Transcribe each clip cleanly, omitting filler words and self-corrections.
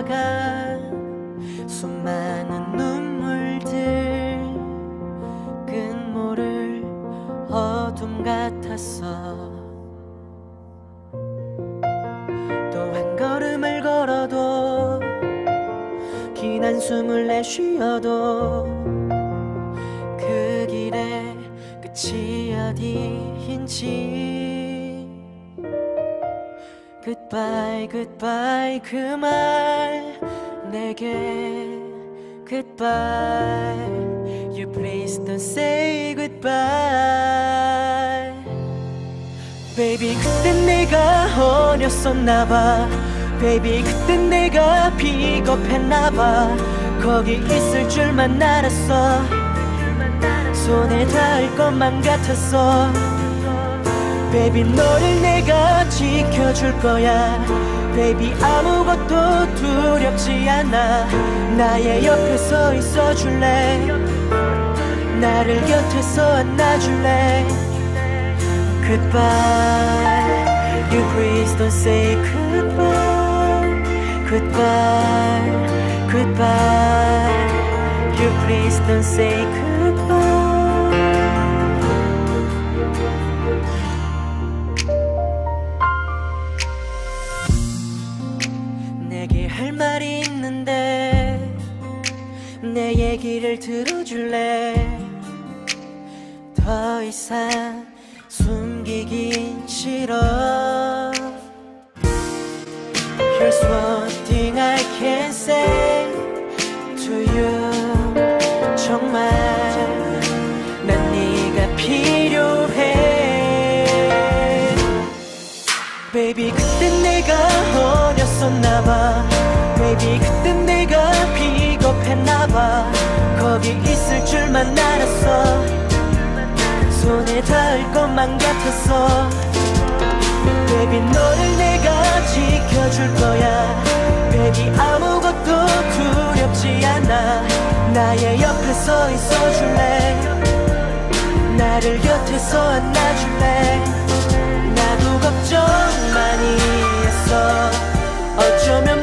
흘러간 수많은 눈물들 끝모를 어둠 같았어. 또 한 걸음을 걸어도 긴 한숨을 내쉬어도 그 길의 끝이 어디인지 Goodbye, goodbye 그 말 내게 Goodbye You please don't say goodbye Baby 그땐 내가 어렸었나봐 Baby 그땐 내가 비겁했나봐 거기 있을 줄만 알았어 손에 닿을 것만 같았어 Baby 너를 내가 지켜줄 거야 Baby 아무것도 두렵지 않아 나의 옆에 서 있어줄래 나를 곁에서 안아줄래 Goodbye You please don't say goodbye Goodbye Goodbye You please don't say goodbye 내게 할 말이 있는데 내 얘기를 들어줄래 더 이상 숨기긴 싫어 Here's one thing I can say to you 정말 난 네가 필요해 Baby 그땐 내가 어렸었나봐 Baby 그땐 내가 비겁했나봐 거기 있을 줄만 알았어 손에 닿을 것만 같았어 Baby 너를 내가 지켜줄 거야 Baby 아무것도 두렵지 않아 나의 옆에 서 있어줄래 나를 곁에서 안아줄래 나도 걱정 많이 했어 어쩌면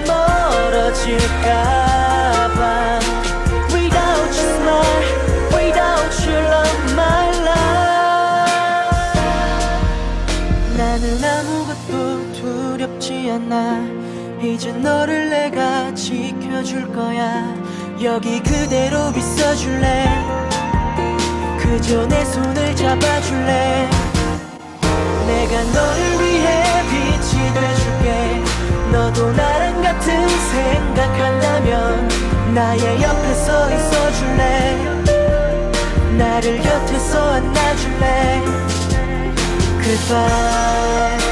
멀어질까봐 Without your smile Without your love my life 나는 아무것도 두렵지 않아 이제 너를 내가 지켜줄 거야 여기 그대로 있어줄래 그저 내 손을 잡아줄래 내가 너를 위해 빛이 돼줄게 너도 나랑 같은 생각한다면 나의 옆에 서 있어줄래 나를 곁에서 안아줄래 Goodbye